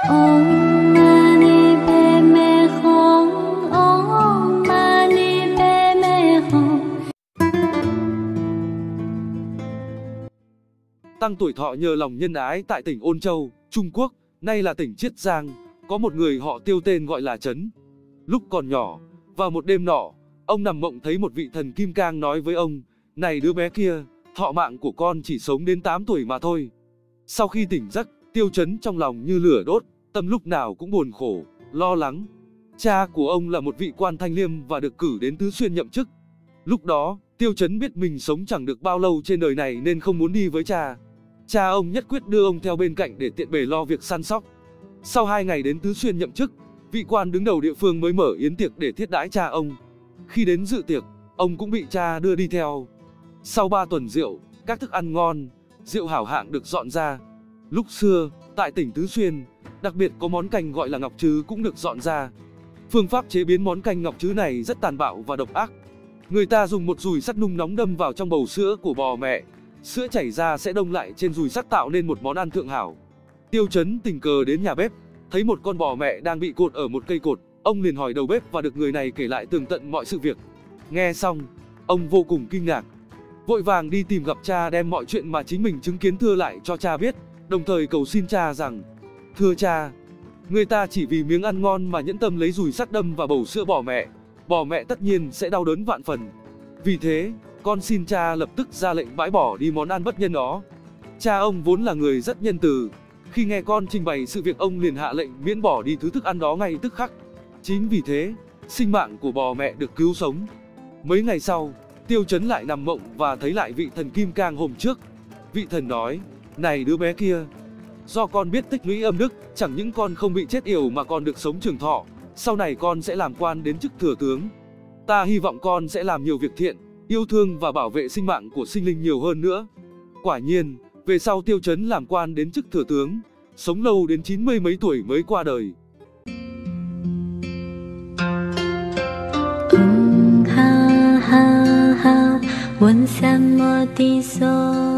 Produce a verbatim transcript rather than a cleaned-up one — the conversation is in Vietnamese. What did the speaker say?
Om Mani Padme Hum. Om Mani Padme Hum. Tăng tuổi thọ nhờ lòng nhân ái tại tỉnh Ôn Châu, Trung Quốc, nay là tỉnh Chiết Giang, có một người họ Tiêu tên gọi là Trấn. Lúc còn nhỏ, vào một đêm nọ, ông nằm mộng thấy một vị thần kim cang nói với ông: "Này đứa bé kia, thọ mạng của con chỉ sống đến tám tuổi mà thôi." Sau khi tỉnh giấc, Tiêu Trấn trong lòng như lửa đốt, tâm lúc nào cũng buồn khổ, lo lắng. Cha của ông là một vị quan thanh liêm và được cử đến Tứ Xuyên nhậm chức. Lúc đó, Tiêu Trấn biết mình sống chẳng được bao lâu trên đời này nên không muốn đi với cha. Cha ông nhất quyết đưa ông theo bên cạnh để tiện bề lo việc săn sóc. Sau hai ngày đến Tứ Xuyên nhậm chức, vị quan đứng đầu địa phương mới mở yến tiệc để thiết đãi cha ông. Khi đến dự tiệc, ông cũng bị cha đưa đi theo. Sau ba tuần rượu, các thức ăn ngon, rượu hảo hạng được dọn ra. Lúc xưa, tại tỉnh Tứ Xuyên, đặc biệt có món canh gọi là ngọc trứ cũng được dọn ra. Phương pháp chế biến món canh ngọc trứ này rất tàn bạo và độc ác. Người ta dùng một dùi sắt nung nóng đâm vào trong bầu sữa của bò mẹ. Sữa chảy ra sẽ đông lại trên dùi sắt tạo nên một món ăn thượng hảo. Tiêu Trấn tình cờ đến nhà bếp, thấy một con bò mẹ đang bị cột ở một cây cột. Ông liền hỏi đầu bếp và được người này kể lại tường tận mọi sự việc. Nghe xong, ông vô cùng kinh ngạc, vội vàng đi tìm gặp cha đem mọi chuyện mà chính mình chứng kiến thưa lại cho cha biết, đồng thời cầu xin cha rằng: "Thưa cha, người ta chỉ vì miếng ăn ngon mà nhẫn tâm lấy dùi sắt đâm vào bầu sữa bò mẹ, bò mẹ tất nhiên sẽ đau đớn vạn phần. Vì thế, con xin cha lập tức ra lệnh bãi bỏ đi món ăn bất nhân đó." Cha ông vốn là người rất nhân từ, khi nghe con trình bày sự việc ông liền hạ lệnh miễn bỏ đi thứ thức ăn đó ngay tức khắc. Chính vì thế, sinh mạng của bò mẹ được cứu sống. Mấy ngày sau, Tiêu Trấn lại nằm mộng và thấy lại vị thần kim cang hôm trước. Vị thần nói: "Này đứa bé kia, do con biết tích lũy âm đức, chẳng những con không bị chết yểu mà còn được sống trường thọ. Sau này con sẽ làm quan đến chức thừa tướng. Ta hy vọng con sẽ làm nhiều việc thiện, yêu thương và bảo vệ sinh mạng của sinh linh nhiều hơn nữa." Quả nhiên, về sau Tiêu Trấn làm quan đến chức thừa tướng, sống lâu đến chín mươi mấy tuổi mới qua đời. Ha ha ha, 问三摩地所。